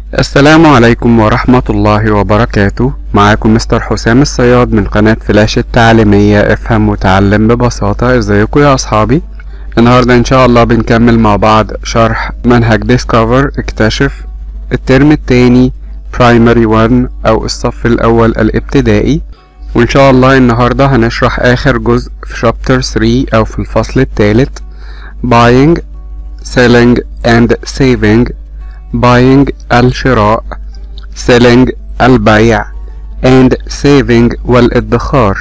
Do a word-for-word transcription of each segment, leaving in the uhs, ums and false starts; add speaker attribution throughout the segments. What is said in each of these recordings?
Speaker 1: السلام عليكم ورحمة الله وبركاته. معاكم مستر حسام الصياد من قناة فلاش التعليمية افهم وتعلم ببساطة. ازيكم يا اصحابي؟ النهاردة ان شاء الله بنكمل مع بعض شرح منهج ديسكفر اكتشف الترم التاني برايمري واحد او الصف الاول الابتدائي، وان شاء الله النهاردة هنشرح اخر جزء في شابتر ثلاثة او في الفصل الثالث buying selling and saving. buying الشراء، selling البيع، and saving والادخار.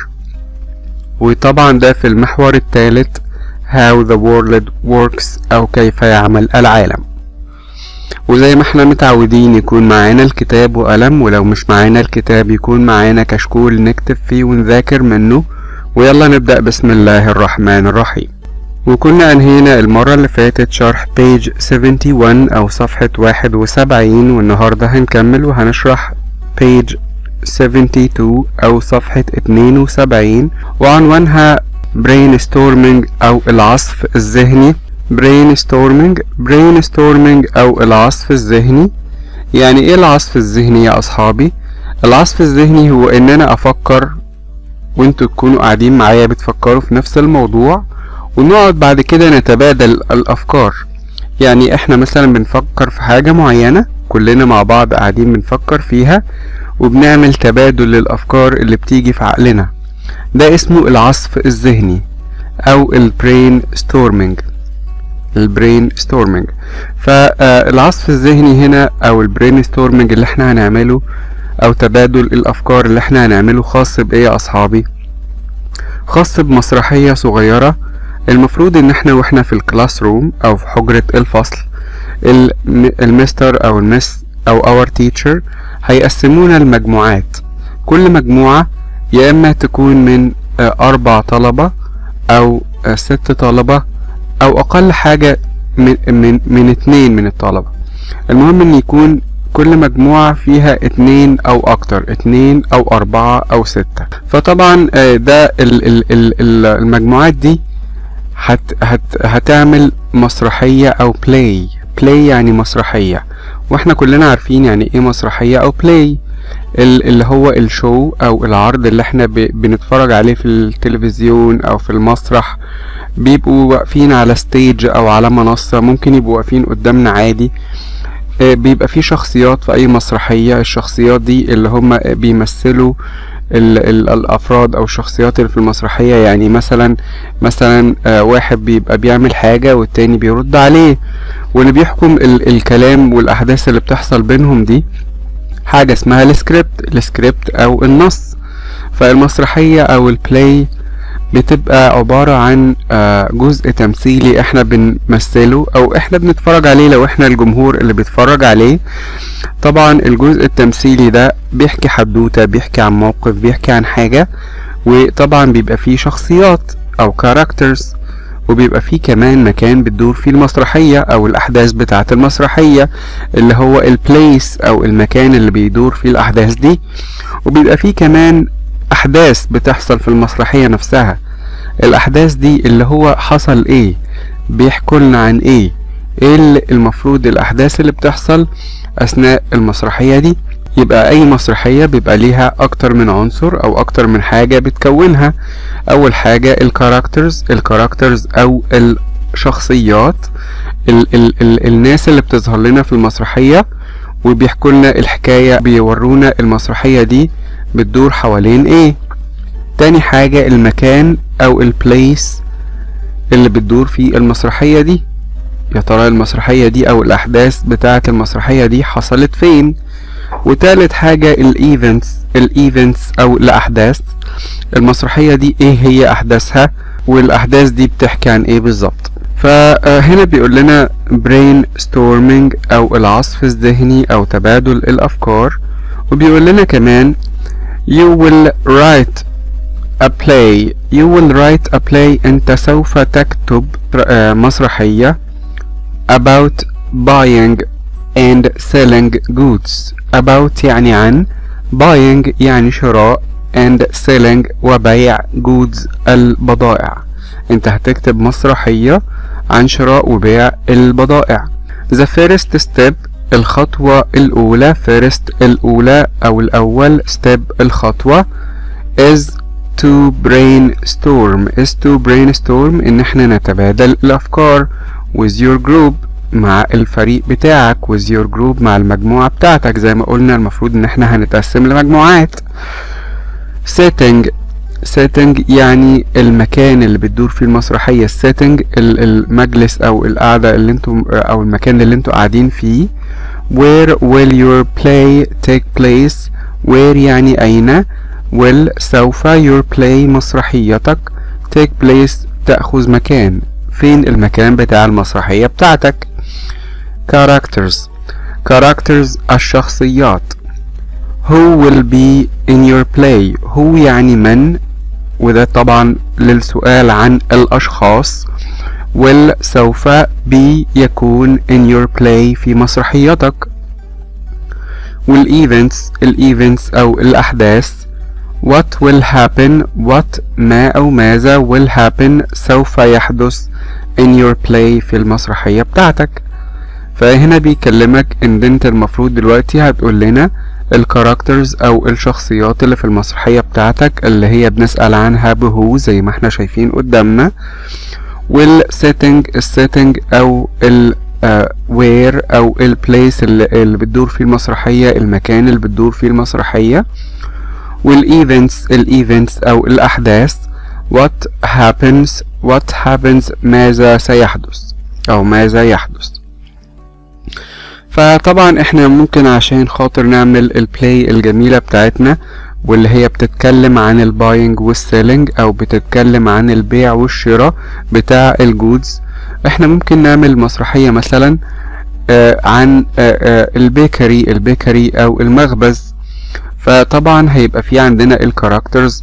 Speaker 1: وطبعا ده في المحور الثالث how the world works او كيف يعمل العالم. وزي ما احنا متعودين يكون معانا الكتاب وقلم، ولو مش معانا الكتاب يكون معانا كشكول نكتب فيه ونذاكر منه. ويلا نبدأ بسم الله الرحمن الرحيم. وكنا انهينا المرة اللي فاتت شرح page واحد وسبعين او صفحة واحد وسبعين، والنهاردة هنكمل وهنشرح page اتنين وسبعين او صفحة اتنين وسبعين، وعنوانها brainstorming او العصف الذهني. brainstorming brainstorming او العصف الذهني. يعني ايه العصف الذهني يا اصحابي؟ العصف الذهني هو ان انا افكر وانتوا تكونوا قاعدين معايا بتفكروا في نفس الموضوع، ونقعد بعد كده نتبادل الافكار. يعني احنا مثلا بنفكر في حاجة معينة كلنا مع بعض قاعدين بنفكر فيها، وبنعمل تبادل للافكار اللي بتيجي في عقلنا. ده اسمه العصف الذهني او البرين ستورمينج. البرين ستورمينج فالعصف الذهني هنا او البرين ستورمينج اللي احنا هنعمله او تبادل الافكار اللي احنا هنعمله خاص بايه يا اصحابي؟ خاص بمسرحية صغيرة. المفروض ان احنا واحنا في الكلاس روم او في حجرة الفصل المستر او المس او اور تيتشر هيقسمونا المجموعات. كل مجموعة يا اما تكون من اربع طلبة او ست طلبة او اقل حاجة من, من, من اتنين من الطلبة. المهم ان يكون كل مجموعة فيها اتنين او اكتر، اتنين او اربعة او ستة. فطبعا ده المجموعات دي هت هت هتعمل مسرحية او بلاي. بلاي يعني مسرحية، واحنا كلنا عارفين يعني ايه مسرحية او بلاي. اللي هو الشو او العرض اللي احنا بنتفرج عليه في التلفزيون او في المسرح. بيبقوا واقفين على ستيج او على منصة، ممكن يبقوا واقفين قدامنا عادي. بيبقى في شخصيات في اي مسرحية. الشخصيات دي اللي هم بيمثلوا ال ال الافراد او الشخصيات اللي في المسرحية. يعني مثلا مثلا آه واحد بيبقى بيعمل حاجة والتاني بيرد عليه، واللي بيحكم ال الكلام والاحداث اللي بتحصل بينهم دي حاجة اسمها السكريبت. السكريبت او النص. فالمسرحية او البلاي بتبقى عبارة عن آه جزء تمثيلي احنا بنمثله او احنا بنتفرج عليه لو احنا الجمهور اللي بيتفرج عليه. طبعا الجزء التمثيلي ده بيحكي حدوتة، بيحكي عن موقف، بيحكي عن حاجة. وطبعا بيبقى فيه شخصيات او كاركترز، وبيبقى فيه كمان مكان بتدور فيه المسرحية او الاحداث بتاعة المسرحية اللي هو البليس او المكان اللي بيدور فيه الاحداث دي. وبيبقى فيه كمان احداث بتحصل في المسرحية نفسها. الاحداث دي اللي هو حصل ايه، بيحكوا لنا عن ايه، ايه اللي المفروض الاحداث اللي بتحصل اثناء المسرحية دي. يبقى اي مسرحية بيبقى ليها اكتر من عنصر او اكتر من حاجة بتكونها. اول حاجة الكاركترز. الكاركترز او الشخصيات، ال ال ال الناس اللي بتظهر لنا في المسرحية وبيحكوا لنا الحكاية، بيورونا المسرحية دي بتدور حوالين ايه. تاني حاجة المكان او البليس اللي بتدور فيه المسرحية دي. يا ترى المسرحية دي او الاحداث بتاعة المسرحية دي حصلت فين. وتالت حاجة الايفنتس. الايفنتس او الاحداث. المسرحية دي ايه هي احداثها، والاحداث دي بتحكي عن ايه بالظبط. فهنا بيقول لنا brainstorming او العصف الذهني او تبادل الافكار. وبيقول لنا كمان you will write a play. you will write a play. انت سوف تكتب مسرحية about buying and selling goods. about يعني عن، buying يعني شراء، and selling وبيع goods البضائع. انت هتكتب مسرحية عن شراء وبيع البضائع. the first step الخطوة الأولى first الأولى أو الأول step الخطوة is to brainstorm is to brainstorm إن احنا نتبادل الأفكار with your group مع الفريق بتاعك with your group مع المجموعة بتاعتك. زي ما قلنا المفروض إن احنا هنتقسم لمجموعات. setting setting يعني المكان اللي بتدور فيه المسرحية. setting المجلس أو القعدة اللي انتم أو المكان اللي انتم قاعدين فيه. where will your play take place where يعني أين will سوف your play مسرحيتك take place تأخذ مكان فين المكان بتاع المسرحية بتاعتك. characters characters الشخصيات. who will be in your play who يعني من وده طبعا للسؤال عن الأشخاص. will سوف be يكون in your play في مسرحيتك. والevents الevents أو الأحداث. what will happen what ما أو ماذا will happen سوف يحدث in your play في المسرحية بتاعتك. فهنا بيكلمك ان انت المفروض دلوقتي هتقول لنا الكاركترز او الشخصيات اللي في المسرحية بتاعتك اللي هي بنسأل عنها بهو زي ما احنا شايفين قدامنا. والسيتنج السيتنج او ال وير uh, او البليس اللي, اللي بتدور فيه المسرحية المكان اللي بتدور فيه المسرحية. والايفنتس الايفنتس او الاحداث. what happens what happens ماذا سيحدث او ماذا يحدث. فطبعا احنا ممكن عشان خاطر نعمل البلاي الجميلة بتاعتنا واللي هي بتتكلم عن الباينج والسيلينج او بتتكلم عن البيع والشراء بتاع الجودز، احنا ممكن نعمل مسرحية مثلا آه عن آه آه البيكري البيكري او المخبز. فطبعا هيبقى في عندنا الكاركترز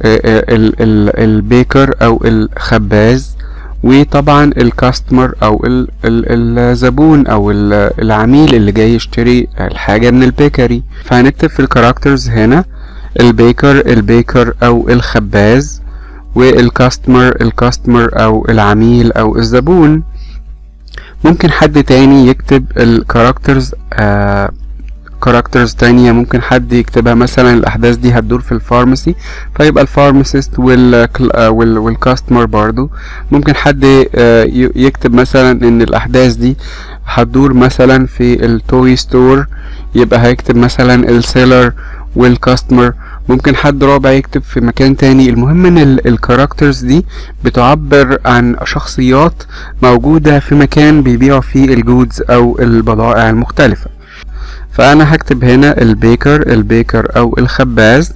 Speaker 1: البيكر او الخباز، وطبعا الكاستمر او ال ال الزبون او العميل اللي جاي يشتري الحاجة من البيكري. فهنكتب في الكاركترز هنا البيكر البيكر او الخباز، والكاستمر الكاستمر او العميل او الزبون. ممكن حد تاني يكتب الكاركترز آه كاركترز تانية، ممكن حد يكتبها مثلا الأحداث دي هتدور في الفارماسي فيبقى الفارماسيست والكاستمر برضو. ممكن حد يكتب مثلا ان الأحداث دي هتدور مثلا في التوي ستور يبقى هيكتب مثلا السيلر والكاستمر. ممكن حد رابع يكتب في مكان تاني. المهم ان الكاركترز دي بتعبر عن شخصيات موجودة في مكان بيبيعوا فيه الجودز او البضائع المختلفة. فانا هكتب هنا البيكر البيكر او الخباز،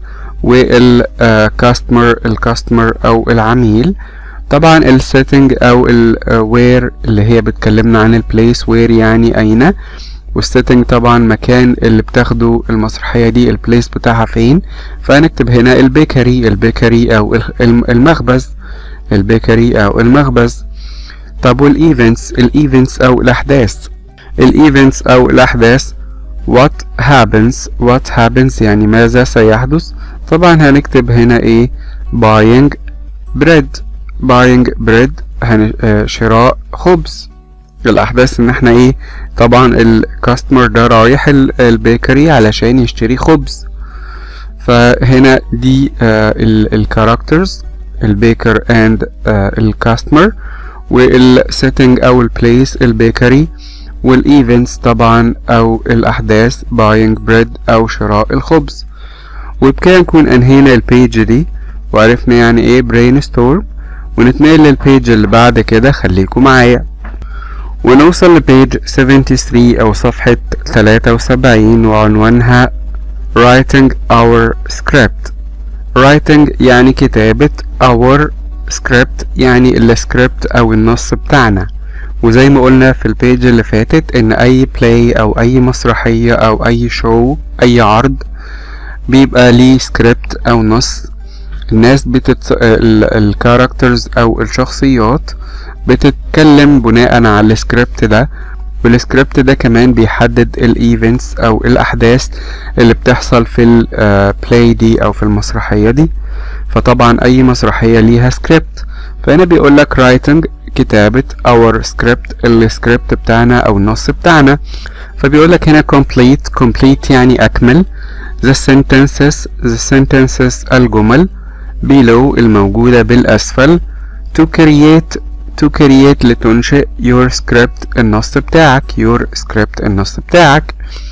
Speaker 1: والكاستمر الكاستمر او العميل. طبعا السيتنج او الوير اللي هي بتكلمنا عن البليس، وير يعني اين، والسيتنج طبعا مكان اللي بتاخده المسرحية دي البليس بتاعها فين. فهنكتب هنا البيكري البيكري او المخبز البيكري او المخبز. طب والايفنتس الايفنتس او الاحداث الايفنتس او الاحداث what happens what happens يعني ماذا سيحدث. طبعا هنكتب هنا ايه buying bread buying bread هن... آه شراء خبز. الاحداث ان احنا ايه طبعا الكاستمر ده رايح البيكري علشان يشتري خبز. فهنا دي آه الكاركترز البيكر اند الكاستمر، والسيتنج او البليس البيكري، والايفنتس طبعا او الاحداث buying bread او شراء الخبز. وبكده نكون انهينا البيج دي وعرفنا يعني ايه brainstorm، ونتنقل للبيج اللي بعد كده. خليكم معايا ونوصل لبيج ثلاثة وسبعين او صفحة ثلاثة وسبعين وعنوانها writing our script. writing يعني كتابة، our script يعني السكريبت او النص بتاعنا. وزي ما قلنا في البيج اللي فاتت ان اي بلاي او اي مسرحية او اي شو اي عرض بيبقى ليه سكريبت او نص. الناس بتت الكاركترز او الشخصيات بتتكلم بناء على السكريبت ده، والسكريبت ده كمان بيحدد الايفنتس او الاحداث اللي بتحصل في البلاي دي او في المسرحية دي. فطبعا اي مسرحية ليها سكريبت. فهنا بيقولك writing كتابة our script السكريبت بتاعنا او النص بتاعنا. فبيقول لك هنا complete complete يعني اكمل the sentences the sentences الجمل below الموجودة بالاسفل to create to create لتنشئ your script النص بتاعك your script النص بتاعك.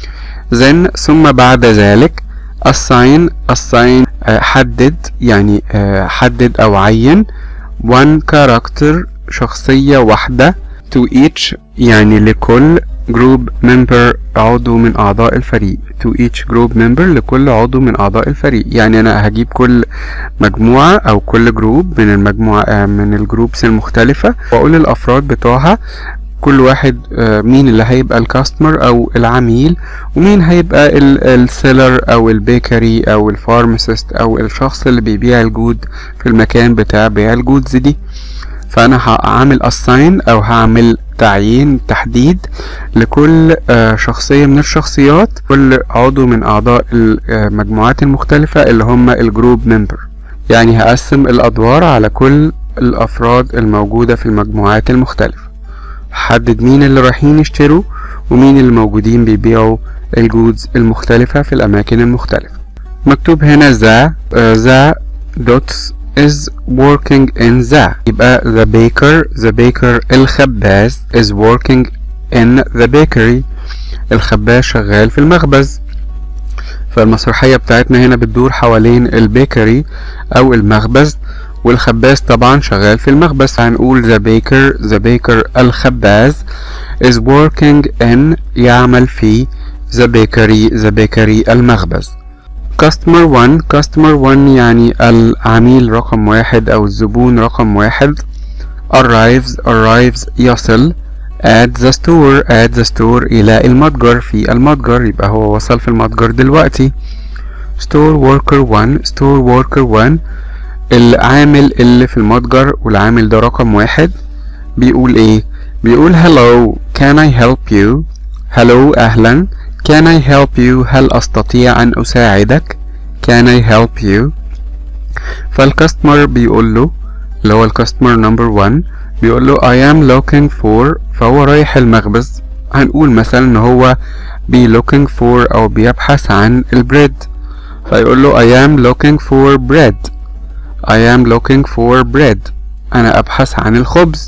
Speaker 1: then ثم بعد ذلك assign assign uh, حدد يعني uh, حدد او عين one character شخصية واحدة to each يعني لكل group member عضو من اعضاء الفريق to each group member لكل عضو من اعضاء الفريق. يعني انا هجيب كل مجموعة او كل جروب من المجموعة من الجروبس المختلفة واقول للافراد بتوعها كل واحد مين اللي هيبقى الكاستمر او العميل ومين هيبقى السيلر او البيكري او الفارماسيست او الشخص اللي بيبيع الجود في المكان بتاع بيع الجودز دي. فانا هعمل assign او هعمل تعيين تحديد لكل شخصية من الشخصيات كل عضو من اعضاء المجموعات المختلفة اللي هم الجروب ممبر. يعني هقسم الادوار على كل الافراد الموجودة في المجموعات المختلفة. حدد مين اللي رايحين يشتروا ومين اللي موجودين بيبيعوا الجودز المختلفة في الاماكن المختلفة. مكتوب هنا ذا ذا دوتس is working in the يبقى the baker the baker الخباز is working in the bakery الخباز شغال في المخبز. فالمسرحية بتاعتنا هنا بتدور حوالين البيكري او المخبز والخباز طبعا شغال في المخبز. هنقول the baker the baker الخباز is working in يعمل في the bakery the bakery المخبز. customer one customer one يعني العميل رقم واحد او الزبون رقم واحد arrives arrives يصل at the store at the store الى المتجر في المتجر يبقى هو وصل في المتجر دلوقتي. store worker one store worker one العامل اللي في المتجر والعامل ده رقم واحد بيقول ايه؟ بيقول hello can I help you hello اهلا can I help you هل استطيع ان اساعدك can I help you. فالكاستمر بيقول له اللي هو الكاستمر نمبر واحد بيقول له I am looking for فهو رايح المخبز. هنقول مثلا ان هو be looking for او بيبحث عن البريد فيقول له I am looking for bread I am looking for bread انا ابحث عن الخبز.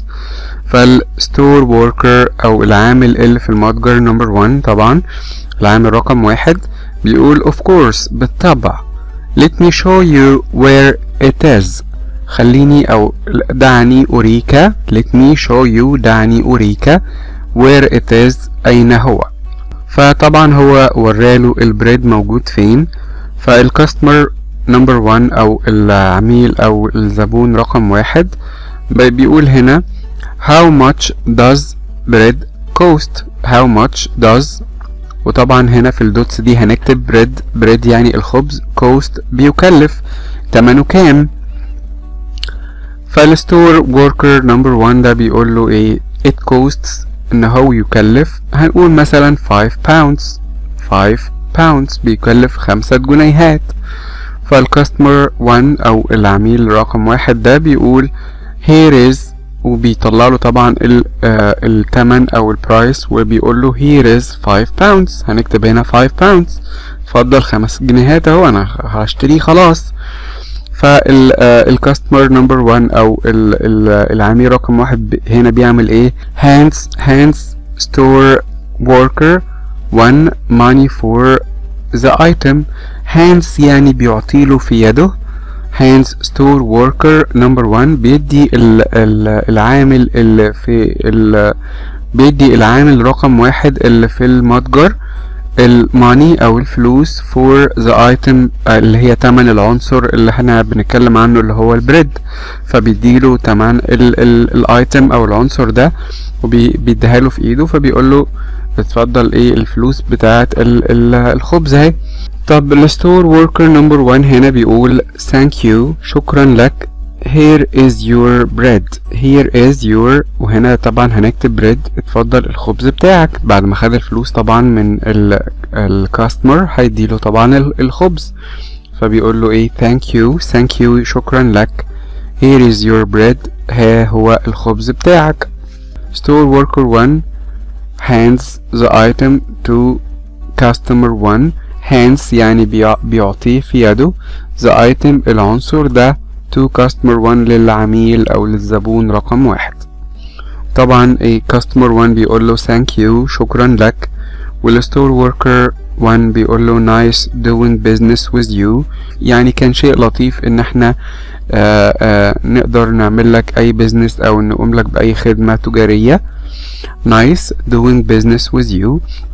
Speaker 1: فالستور وركر او العامل اللي في المتجر نمبر واحد طبعا العامل رقم واحد بيقول of course بالطبع let me show you where it is خليني او دعني اريك let me show you دعني اريك where it is اين هو. فطبعا هو وراله البريد موجود فين. فالكاستمر نمبر واحد او العميل او الزبون رقم واحد بيقول هنا how much does bread cost how much does وطبعا هنا في الدوتس دي هنكتب بريد بريد يعني الخبز cost بيكلف تمنه كام. فالستور وركر نمبر واحد ده بيقول له ايه it costs ان هو يكلف هنقول مثلا five pounds five pounds بيكلف خمسة جنيهات. فالكاستمر واحد او العميل رقم واحد ده بيقول here is وبيطلع له طبعا الثمن او البرايس وبيقول له here is five pounds هنكتب هنا five pounds اتفضل خمس جنيهات اهو انا هشتريه خلاص. فالكاستمر نمبر واحد او العميل رقم واحد هنا بيعمل ايه hands hands store worker one money for the item hands يعني بيعطيله في يده hands store worker number one بيدي ال ال العامل اللي في ال بيدي العامل رقم واحد اللي في المتجر الماني او الفلوس for the item اللي هي تمن العنصر اللي احنا بنتكلم عنه اللي هو البريد. فبيديله تمن الايتم او العنصر ده وبيديها له في ايده فبيقول له اتفضل ايه الفلوس بتاعت الخبز اهي. طب الستور وركر نمبر واحد هنا بيقول thank you شكرا لك here is your bread here is your وهنا طبعا هنكتب bread اتفضل الخبز بتاعك بعد ما خد الفلوس طبعا من الكاستمر هيديله طبعا الخبز. فبيقول له ايه thank you thank you شكرا لك here is your bread. ها هو الخبز بتاعك. store worker one hands the item to customer one. hands يعني بيعطيه في يده the item العنصر ده to customer one للعميل أو للزبون رقم واحد. طبعا ايه customer one بيقول له thank you شكرا لك، والستور worker one بيقول له nice doing business with you، يعني كان شيء لطيف ان احنا آآ آآ نقدر نعمل لك اي business او نقوم لك باي خدمة تجارية. nice doing business with you.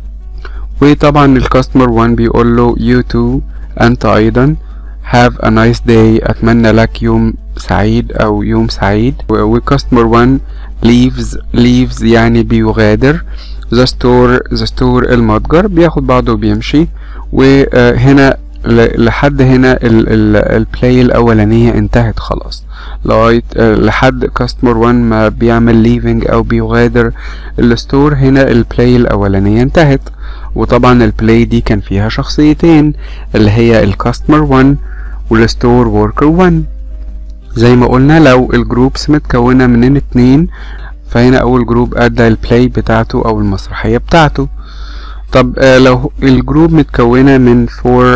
Speaker 1: وطبعا الكاستمر one بيقول له you too انت ايضا have a nice day اتمنى لك يوم سعيد او يوم سعيد. وكاستمر one leaves leaves يعني بيغادر the store the store المتجر، بياخد بعضه وبيمشي. وهنا لحد هنا البلاي الاولانية انتهت خلاص، لغاية لحد كاستمر one ما بيعمل leaving او بيغادر الستور. هنا البلاي الاولانية انتهت. وطبعا البلاي دي كان فيها شخصيتين اللي هي الكاستمر one والستور وركر one. زي ما قلنا لو الجروبس متكونة من اتنين، فهنا اول جروب ادى البلاي بتاعته او المسرحية بتاعته. طب آه لو الجروب متكونة من فور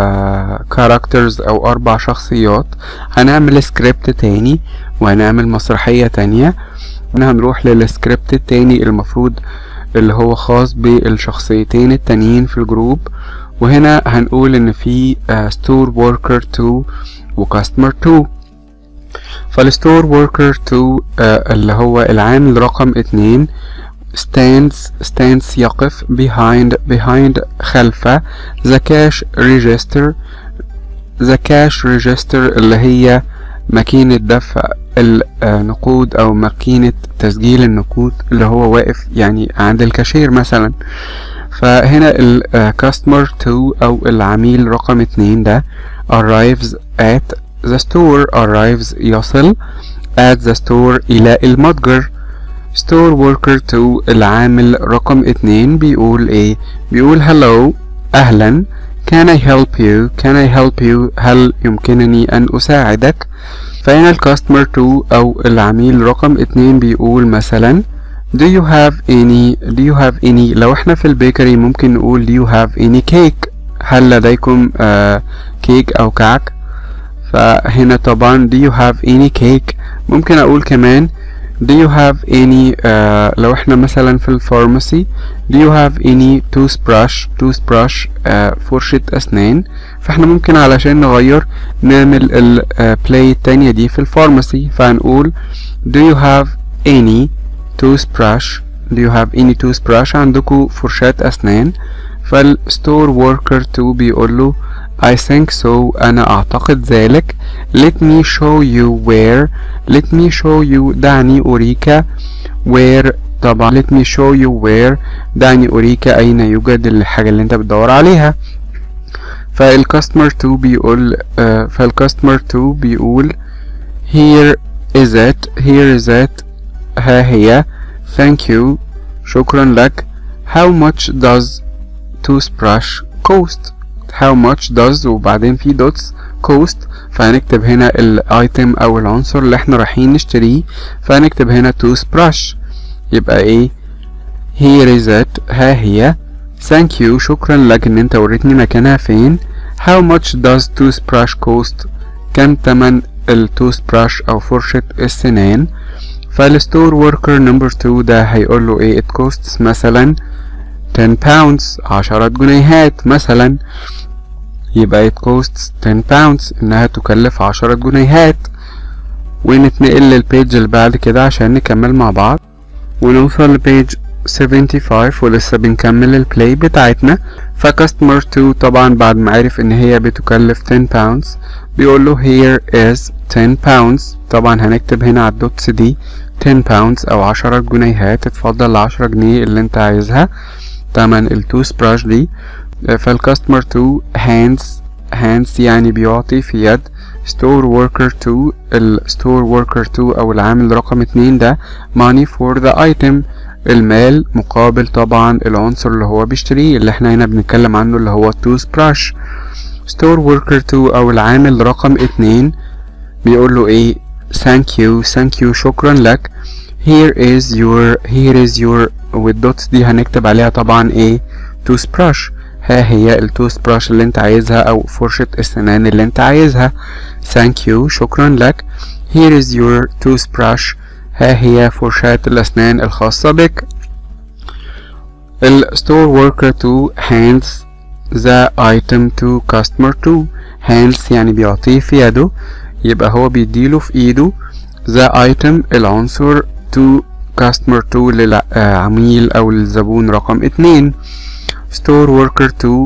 Speaker 1: كاركترز او اربع شخصيات، هنعمل سكريبت تاني وهنعمل مسرحية تانية. هنروح للسكريبت التاني المفروض اللي هو خاص بالشخصيتين التانيين في الجروب، وهنا هنقول ان في ستور وركر two وكاستمر two. فالستور وركر two آه اللي هو العامل رقم اتنين stands stands يقف behind behind خلف the cash register the cash register اللي هي ماكينة دفع النقود او ماكينة تسجيل النقود اللي هو واقف يعني عند الكاشير مثلا. فهنا الكاستمر two او العميل رقم اتنين ده arrives at the store arrives يصل at the store الى المتجر. store worker two العامل رقم اتنين بيقول ايه؟ بيقول hello اهلا can I help you can I help you هل يمكنني ان اساعدك. فهنا الكاستمر two او العميل رقم اتنين بيقول مثلا do you have any do you have any لو احنا في البيكري ممكن نقول do you have any cake هل لديكم آه كيك او كعك. فهنا طبعا do you have any cake. ممكن اقول كمان do you have any uh, لو احنا مثلا في الفارماسي do you have any toothbrush toothbrush uh, فرشة اسنان. فاحنا ممكن علشان نغير نعمل البلاي التانية دي في الفارماسي، فهنقول do you have any toothbrush do you have any toothbrush عندكم فرشات اسنان. فالستور وركر two بيقول له I think so أنا أعتقد ذلك. let me show you where let me show you دعني أريك where طبعا let me show you where دعني أريك أين يوجد الحاجة اللي أنت بتدور عليها. فالكاستمر two بيقول uh, فالكاستمر two بيقول here is it here is it ها هي thank you شكرا لك. how much does toothbrush cost how much does وبعدين في dots cost. فهنكتب هنا الايتم او العنصر اللي احنا رايحين نشتريه، فهنكتب هنا toothbrush يبقى ايه here is it ها هي thank you شكرا لك ان انت وريتني مكانها فين. how much does toothbrush cost كم تمن التوثبراش او فرشة السنان. فالستور وركر نمبر two ده هيقول له ايه it costs مثلا ten pounds عشرة جنيهات مثلا، يبقى it costs ten pounds انها تكلف عشرة جنيهات. ونتنقل للبيج اللي بعد كده عشان نكمل مع بعض ونوصل لبيج seventy five ولسه بنكمل البلاي بتاعتنا. فكاستمر two طبعا بعد ما عرف ان هي بتكلف ten pounds بيقول له here is ten pounds. طبعا هنكتب هنا على الدوتس دي ten pounds او عشرة جنيهات، اتفضل العشرة جنيه اللي انت عايزها تمن التوث براش دي. فالكاستمر two hands hands يعني بيعطي في يد store worker two الستور worker two او العامل رقم اتنين ده money for the item المال مقابل طبعا العنصر اللي هو بيشتريه اللي احنا هنا بنتكلم عنه اللي هو التوث براش. store worker two او العامل رقم اتنين بيقول له ايه thank you thank you شكرا لك. here is your here is your والدوتس دي هنكتب عليها طبعا ايه toothbrush. ها هي التوثبراش اللي انت عايزها او فرشة السنان اللي انت عايزها. thank you شكرا لك. here is your toothbrush. ها هي فرشاة الاسنان الخاصة بك. ال store worker to hands the item to customer to. hands يعني بيعطيه في يده، يبقى هو بيديله في ايده the item العنصر to customer to للعميل او الزبون رقم اتنين. store worker to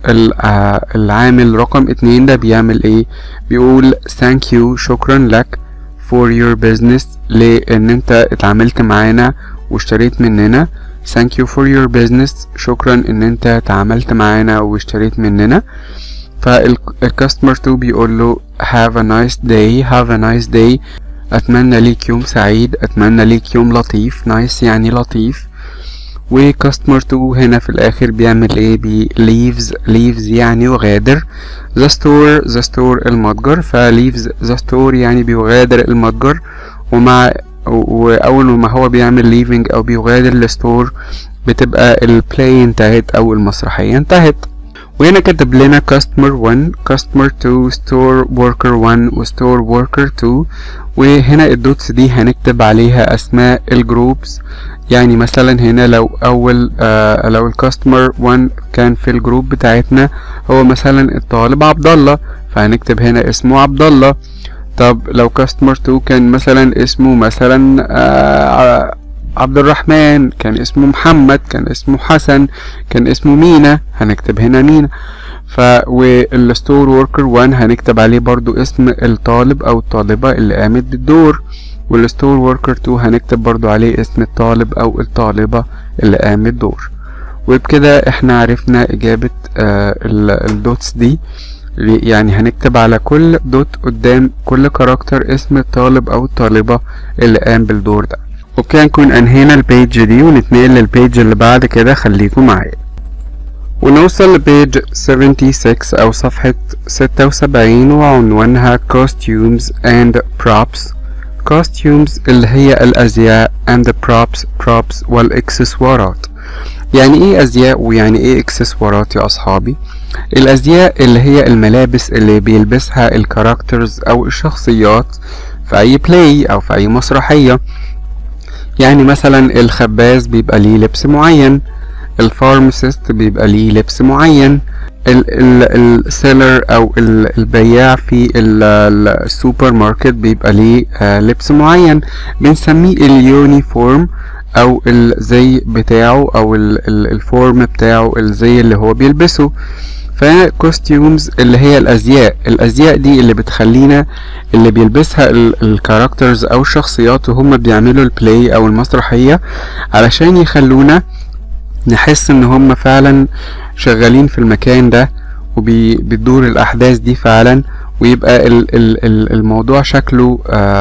Speaker 1: العامل رقم اتنين ده بيعمل ايه؟ بيقول thank you شكرا لك for your business لان انت اتعاملت معانا واشتريت مننا. thank you for your business شكرا ان انت تعاملت معانا واشتريت مننا. فالكاستمر تو بيقول له have a nice day have a nice day اتمنى ليك يوم سعيد، اتمنى ليك يوم لطيف. nice يعني لطيف. وكاستمر تو هنا في الاخر بيعمل ايه؟ بي leaves leaves يعني يغادر the store the store المتجر. ف leaves the store يعني بيغادر المتجر، ومع واول ما هو بيعمل leaving او بيغادر الستور بتبقى البلاي انتهت او المسرحية انتهت. وهنا كتب لنا customer one customer two store worker one و store worker two. وهنا الدوتس دي هنكتب عليها اسماء الجروبس. يعني مثلا هنا لو اول آه لو الكاستمر one كان في الجروب بتاعتنا هو مثلا الطالب عبد الله، فهنكتب هنا اسمه عبد الله. طب لو كاستمر two كان مثلا اسمه مثلا آه عبد الرحمن، كان اسمه محمد، كان اسمه حسن، كان اسمه مينا، هنكتب هنا مينا. ف والستور وركر one هنكتب عليه برضو اسم الطالب او الطالبة اللي قامت بالدور، والستور وركر two هنكتب برضو عليه اسم الطالب او الطالبة اللي قامت دور. وبكده احنا عرفنا اجابة آه الدوتس دي. يعني هنكتب على كل دوت قدام كل كاركتر اسم الطالب او الطالبة اللي قام بالدور ده. وبكده نكون انهينا البيج دي ونتنقل للبيج اللي بعد كده. خليكم معايا ونوصل لبيج ستة وسبعين او صفحة ستة وسبعين وعنوانها costumes and props. costumes اللي هي الازياء and props props والاكسسوارات. يعني ايه ازياء ويعني ايه اكسسوارات يا اصحابي؟ الازياء اللي هي الملابس اللي بيلبسها الكاركترز او الشخصيات في اي بلاي او في اي مسرحية. يعني مثلا الخباز بيبقى ليه لبس معين، الفارماسيست بيبقى ليه لبس معين، السيلر او البياع في السوبر ماركت بيبقى ليه لبس معين بنسميه اليونيفورم او الزي بتاعه او الفورم بتاعه الزي اللي هو بيلبسه. فكوستيومز اللي هي الازياء، الازياء دي اللي بتخلينا اللي بيلبسها الكاركترز او الشخصيات وهم بيعملوا البلاي او المسرحية علشان يخلونا نحس ان هم فعلا شغالين في المكان ده وبتدور الاحداث دي فعلا، ويبقى الموضوع شكله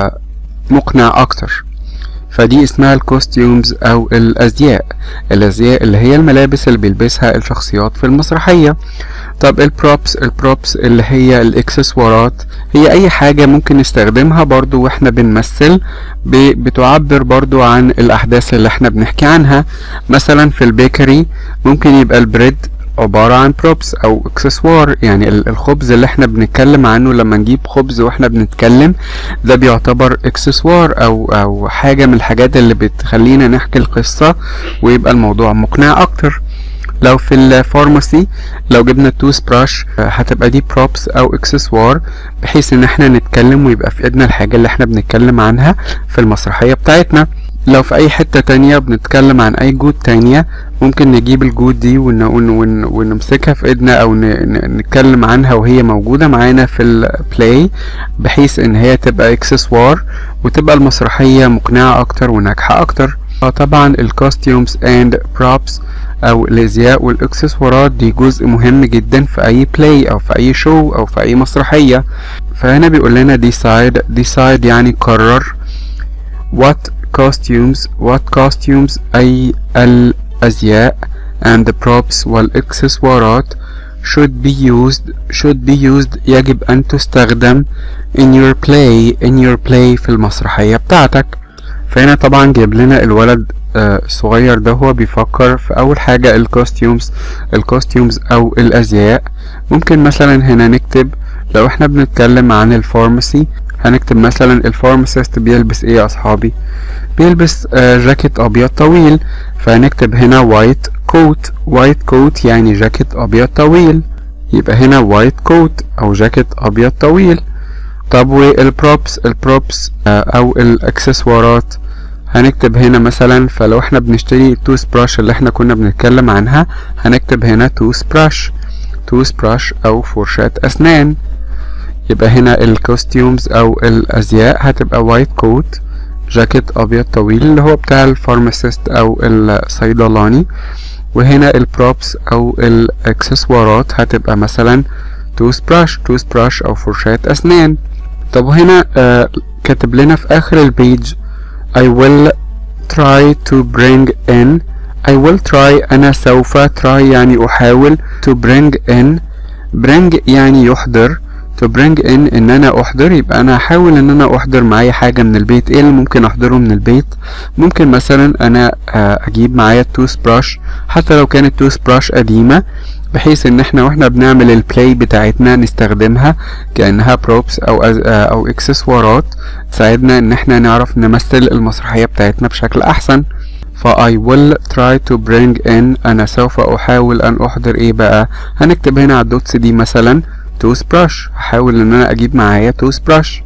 Speaker 1: مقنع اكتر. فدي اسمها الكوستيومز او الازياء. الازياء اللي هي الملابس اللي بيلبسها الشخصيات في المسرحية. طب البروبس، البروبس اللي هي الاكسسوارات، هي اي حاجة ممكن نستخدمها برضو واحنا بنمثل بتعبر برضو عن الاحداث اللي احنا بنحكي عنها. مثلا في البيكري ممكن يبقى البريد عبارة عن بروبس او اكسسوار. يعني الخبز اللي احنا بنتكلم عنه لما نجيب خبز واحنا بنتكلم ده بيعتبر اكسسوار او او حاجة من الحاجات اللي بتخلينا نحكي القصة ويبقى الموضوع مقنع اكتر. لو في الفارماسي لو جبنا التوث براش هتبقى دي بروبس او اكسسوار بحيث ان احنا نتكلم ويبقى في ايدنا الحاجة اللي احنا بنتكلم عنها في المسرحية بتاعتنا. لو في اي حتة تانية بنتكلم عن اي جود تانية ممكن نجيب الجود دي ون ون ون ونمسكها في ايدنا او نتكلم عنها وهي موجودة معانا في البلاي بحيث ان هي تبقى اكسسوار وتبقى المسرحية مقنعة اكتر وناجحة اكتر. طبعا الكوستيومز اند بروبس او الازياء والاكسسوارات دي جزء مهم جدا في اي بلاي او في اي شو او في اي مسرحية. فهنا بيقول لنا decide decide يعني قرر. what costumes what costumes اي الازياء and the props والاكسسوارات should be used should be used يجب أن تستخدم in your play in your play في المسرحية بتاعتك. فهنا طبعا جايب لنا الولد الصغير ده هو بيفكر في أول حاجة الكوستيومز الكوستيومز أو الأزياء. ممكن مثلا هنا نكتب لو احنا بنتكلم عن الفارماسي هنكتب مثلا الفارماسيست بيلبس ايه يا أصحابي؟ بيلبس آه جاكيت أبيض طويل، فهنكتب هنا وايت كوت. وايت كوت يعني جاكيت أبيض طويل، يبقى هنا وايت كوت أو جاكيت أبيض طويل. طب والبروبس البروبس آه أو الأكسسوارات هنكتب هنا مثلا، فلو احنا بنشتري التوث براش اللي احنا كنا بنتكلم عنها هنكتب هنا توث براش توث براش أو فرشاة أسنان. يبقى هنا الكوستيومز أو الأزياء هتبقى وايت كوت جاكيت أبيض طويل اللي هو بتاع الفارماسيست أو الصيدلاني، وهنا البروبس أو الأكسسوارات هتبقى مثلا توث براش توث براش أو فرشاة أسنان. طب وهنا آه كاتب لنا في آخر البيج I will try to bring in I will try أنا سوف try يعني أحاول to bring in bring يعني يحضر to bring in ان انا احضر، يبقى انا هحاول ان انا احضر معايا حاجة من البيت. ايه اللي ممكن احضره من البيت؟ ممكن مثلا انا اجيب معايا التوث براش حتى لو كانت توث براش قديمة، بحيث ان احنا واحنا بنعمل البلاي بتاعتنا نستخدمها كأنها بروبس او او اكسسوارات تساعدنا ان احنا نعرف نمثل المسرحية بتاعتنا بشكل احسن. ف I will try to bring in أنا سوف أحاول أن أحضر إيه بقى؟ هنكتب هنا على الدوتس دي مثلا توث براش، هحاول ان انا اجيب معايا توث براش.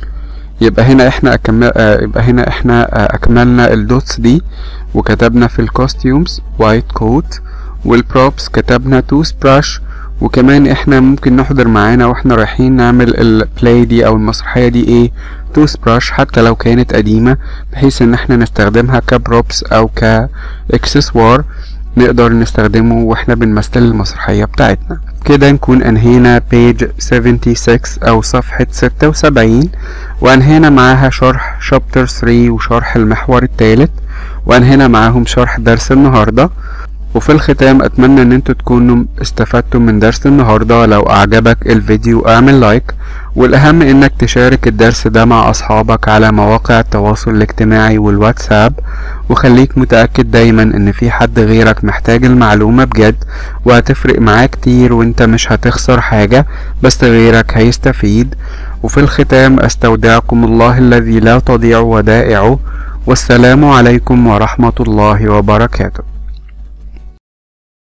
Speaker 1: يبقى هنا احنا أكمل آه يبقى هنا احنا آه اكملنا الدوتس دي وكتبنا في الكوستيومز وايت كوت، والبروبس كتبنا توث براش، وكمان احنا ممكن نحضر معانا واحنا رايحين نعمل البلاي دي او المسرحية دي ايه؟ توث براش حتى لو كانت قديمة، بحيث ان احنا نستخدمها كبروبس او كاكسسوار نقدر نستخدمه واحنا بنمثل المسرحية بتاعتنا. كده نكون انهينا page ستة وسبعين او صفحة ستة وسبعين، وانهينا معاها شرح شابتر ثلاثة وشرح المحور الثالث، وانهينا معاهم شرح درس النهاردة. وفي الختام اتمنى ان انتوا تكونوا استفدتم من درس النهاردة. لو اعجبك الفيديو اعمل لايك، والاهم انك تشارك الدرس ده مع اصحابك على مواقع التواصل الاجتماعي والواتساب، وخليك متأكد دايما ان في حد غيرك محتاج المعلومة بجد، وهتفرق معاه كتير وانت مش هتخسر حاجة بس غيرك هيستفيد. وفي الختام استودعكم الله الذي لا تضيع ودائعه، والسلام عليكم ورحمة الله وبركاته.